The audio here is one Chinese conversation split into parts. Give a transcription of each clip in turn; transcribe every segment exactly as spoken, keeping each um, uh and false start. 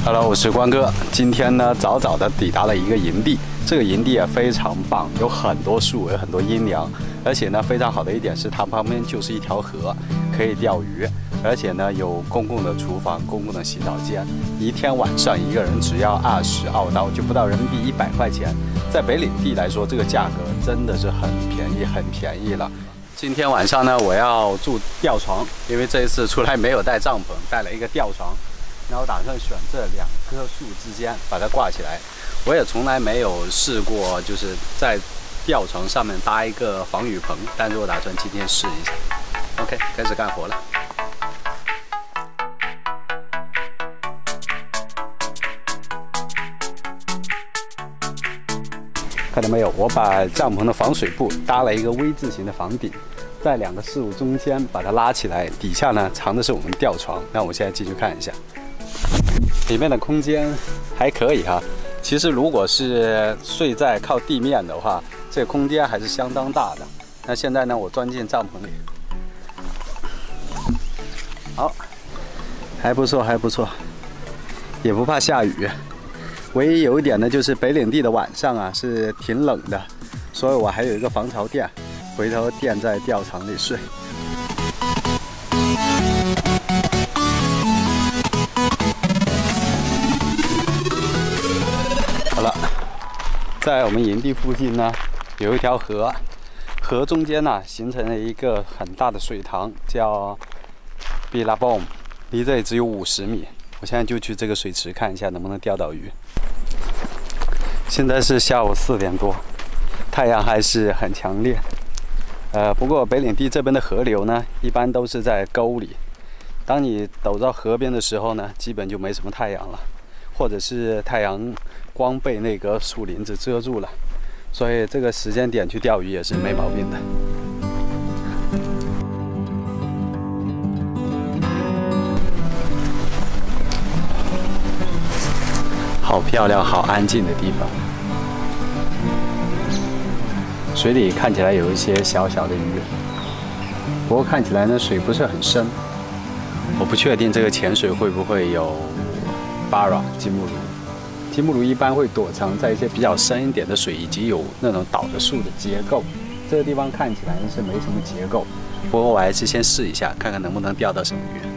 Hello， 我是关哥。今天呢，早早的抵达了一个营地。这个营地啊非常棒，有很多树，有很多阴凉，而且呢，非常好的一点是它旁边就是一条河，可以钓鱼，而且呢有公共的厨房、公共的洗澡间。一天晚上一个人只要二十澳刀，就不到人民币一百块钱。在北领地来说，这个价格真的是很便宜，很便宜了。今天晚上呢，我要住吊床，因为这一次出来没有带帐篷，带了一个吊床。然后打算选这两棵树之间把它挂起来。我也从来没有试过，就是在吊床上面搭一个防雨棚，但是我打算今天试一下。OK， 开始干活了。看到没有？我把帐篷的防水布搭了一个 V 字形的房顶，在两个事物中间把它拉起来，底下呢藏的是我们吊床。那我现在进去看一下。里面的空间还可以哈，其实如果是睡在靠地面的话，这个空间还是相当大的。那现在呢，我钻进帐篷里，好，还不错，还不错，也不怕下雨。唯一有一点呢，就是北领地的晚上啊是挺冷的，所以我还有一个防潮垫，回头垫在吊床里睡。好了，在我们营地附近呢，有一条河，河中间呢形成了一个很大的水塘，叫 Billabong， 离这里只有五十米。我现在就去这个水池看一下能不能钓到鱼。现在是下午四点多，太阳还是很强烈。呃，不过北领地这边的河流呢，一般都是在沟里。当你走到河边的时候呢，基本就没什么太阳了，或者是太阳光被那个树林子遮住了，所以这个时间点去钓鱼也是没毛病的。好漂亮，好安静的地方。水里看起来有一些小小的鱼，不过看起来呢水不是很深。我不确定这个潜水会不会有巴拉金目鲈。金目鲈一般会躲藏在一些比较深一点的水，以及有那种倒着树的结构。这个地方看起来是没什么结构，不过我还是先试一下，看看能不能钓到什么鱼。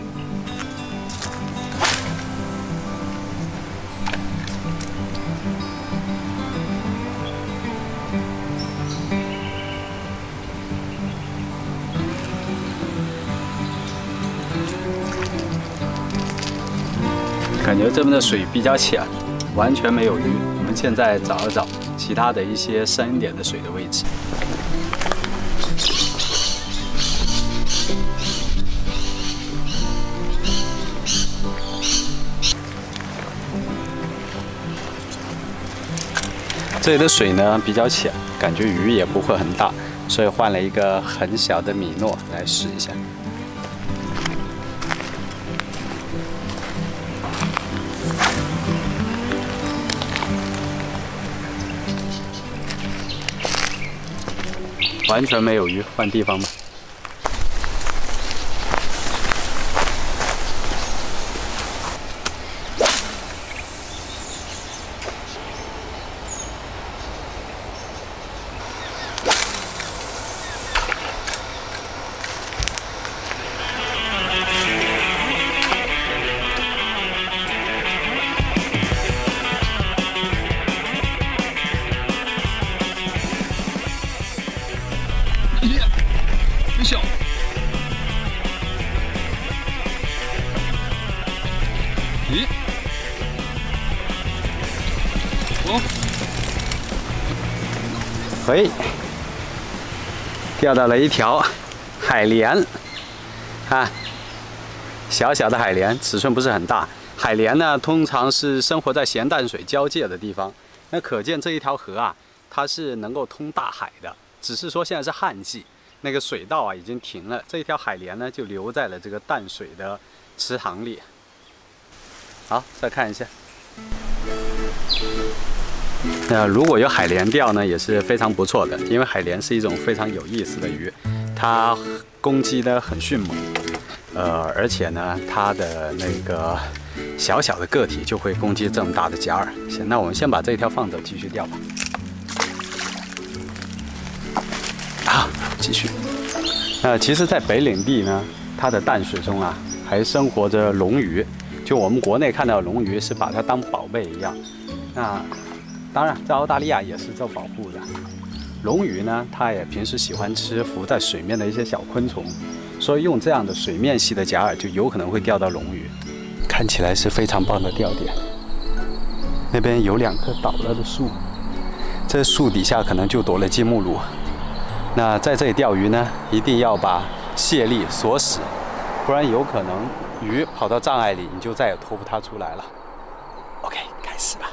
感觉这边的水比较浅，完全没有鱼。我们现在找一找其他的一些深一点的水的位置。这里的水呢比较浅，感觉鱼也不会很大，所以换了一个很小的米诺来试一下。完全没有鱼，换地方吧。 真小！咦？哦， 嘿，钓到了一条海莲啊，小小的海莲，尺寸不是很大。海莲呢，通常是生活在咸淡水交界的地方。那可见这一条河啊，它是能够通大海的，只是说现在是旱季。那个水道啊已经停了，这一条海莲呢就留在了这个淡水的池塘里。好，再看一下。那如果有海莲钓呢，也是非常不错的，因为海莲是一种非常有意思的鱼，它攻击呢很迅猛，呃，而且呢它的那个小小的个体就会攻击这么大的假饵。行，那我们先把这一条放走，继续钓吧。啊，继续。那其实，在北领地呢，它的淡水中啊，还生活着龙鱼。就我们国内看到的龙鱼，是把它当宝贝一样。那当然，在澳大利亚也是受保护的。龙鱼呢，它也平时喜欢吃浮在水面的一些小昆虫，所以用这样的水面系的假饵，就有可能会钓到龙鱼。看起来是非常棒的钓点。那边有两棵倒了的树，这树底下可能就躲了金目鲈。那在这里钓鱼呢，一定要把蟹力锁死，不然有可能鱼跑到障碍里，你就再也拖不它出来了。OK， 开始吧。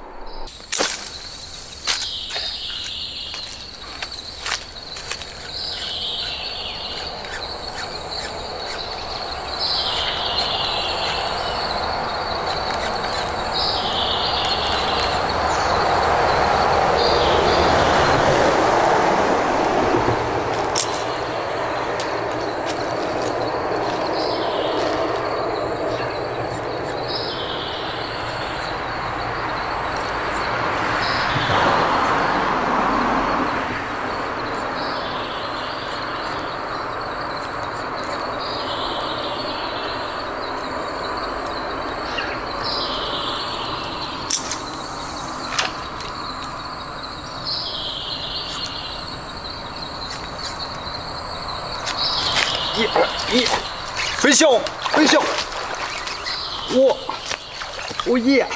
耶耶，飞熊，飞熊，我，哦耶！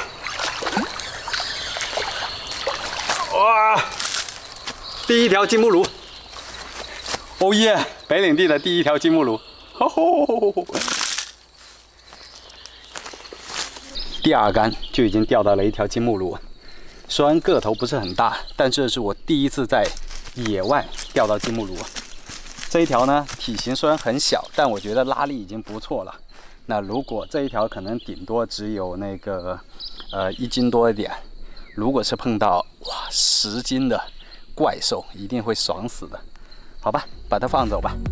哇，第一条金目鲈，哦耶！北领地的第一条金目鲈，吼吼！第二竿就已经钓到了一条金目鲈，虽然个头不是很大，但这是我第一次在野外钓到金目鲈。这一条呢，体型虽然很小，但我觉得拉力已经不错了。那如果这一条可能顶多只有那个呃一斤多一点，如果是碰到哇十斤的怪兽，一定会爽死的。好吧，把它放走吧。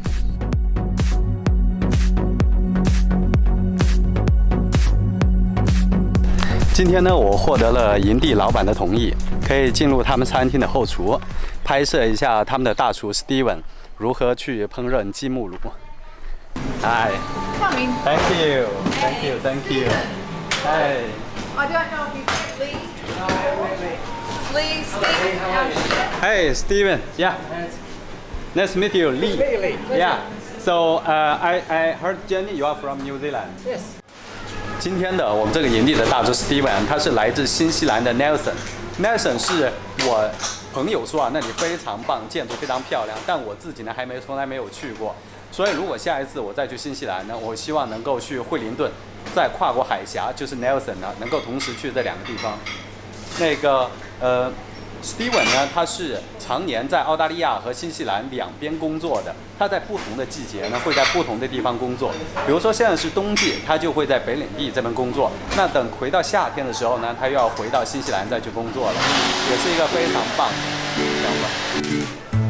今天呢，我获得了营地老板的同意，可以进入他们餐厅的后厨，拍摄一下他们的大厨 Steven 如何去烹饪金目鲈。Hi. Coming. Thank you. Thank you. Thank you. Hi. I don't know if you can Lee. No, wait, wait. Lee, Steve. Hey, Steven. Yeah. Nice to meet you, Lee. Lee. Yeah. So, uh, I I heard Jenny, you are from New Zealand. Yes. 今天的我们这个营地的大厨 Steven， 他是来自新西兰的 Nelson。Nelson 是我朋友说啊，那里非常棒，建筑非常漂亮，但我自己呢还没从来没有去过。所以如果下一次我再去新西兰呢，我希望能够去惠灵顿，再跨过海峡，就是 Nelson 呢，能够同时去这两个地方。那个呃 ，Steven 呢，他是常年在澳大利亚和新西兰两边工作的。他在不同的季节呢，会在不同的地方工作。比如说现在是冬季，他就会在北领地这边工作。那等回到夏天的时候呢，他又要回到新西兰再去工作了，也是一个非常棒的想法。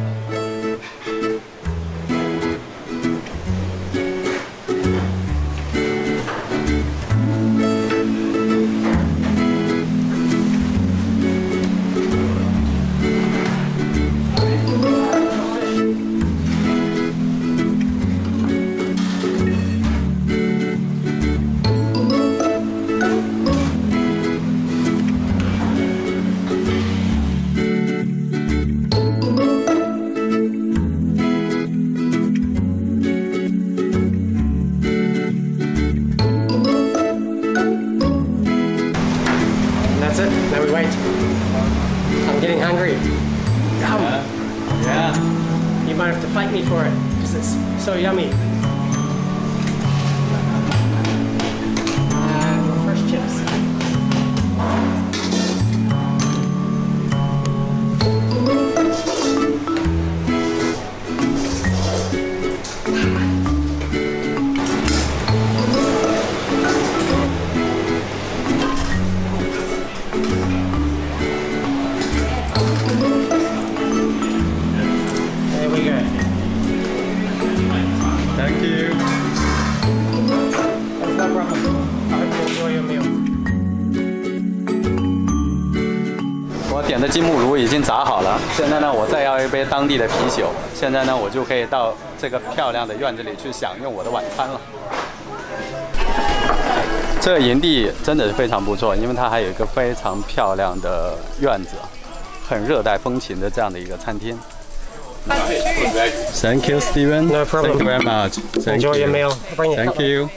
That's it. Now we wait. I'm getting hungry. Come. Yeah. You might have to fight me for it because it's so yummy. Uh, fresh chips. There we go. Thank 的金木炉已经炸好了，现在呢，我再要一杯当地的啤酒。现在呢，我就可以到这个漂亮的院子里去享用我的晚餐了。这个营地真的是非常不错，因为它还有一个非常漂亮的院子，很热带风情的这样的一个餐厅。Thank you, Steven. No problem. Thank you very much. Thank Enjoy you. your meal. I'll bring you a Thank couple. you.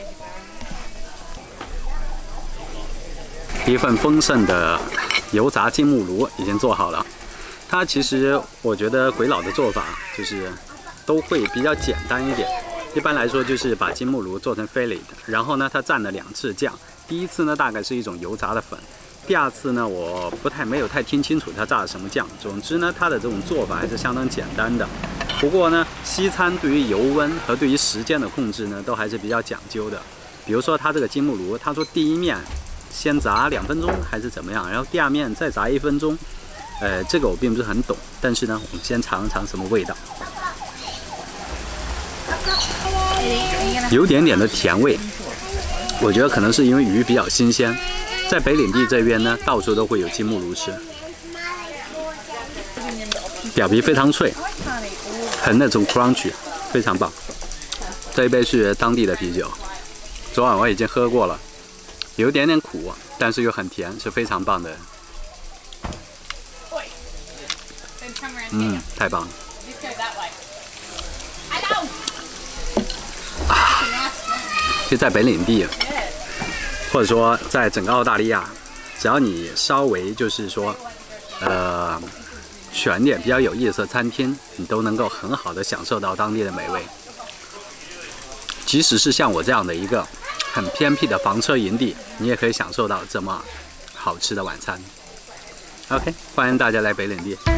一份丰盛的油炸金木炉已经做好了。它其实我觉得鬼佬的做法就是都会比较简单一点。一般来说就是把金木炉做成 fillet， 然后呢它蘸了两次酱。第一次呢大概是一种油炸的粉，第二次呢我不太没有太听清楚它炸的什么酱。总之呢它的这种做法还是相当简单的。不过呢西餐对于油温和对于时间的控制呢都还是比较讲究的。比如说它这个金木炉，他说第一面先炸两分钟还是怎么样，然后第二面再炸一分钟，呃，这个我并不是很懂，但是呢，我们先尝一尝什么味道，有点点的甜味，我觉得可能是因为鱼比较新鲜，在北领地这边呢，到处都会有金木炉吃，表皮非常脆，很那种 crunchy， 非常棒。这一杯是当地的啤酒，昨晚我已经喝过了。有一点点苦，但是又很甜，是非常棒的。嗯，太棒了。啊，就在北领地，或者说在整个澳大利亚，只要你稍微就是说，呃，选点比较有意思的餐厅，你都能够很好的享受到当地的美味。即使是像我这样的一个很偏僻的房车营地，你也可以享受到这么好吃的晚餐。OK， 欢迎大家来北领地。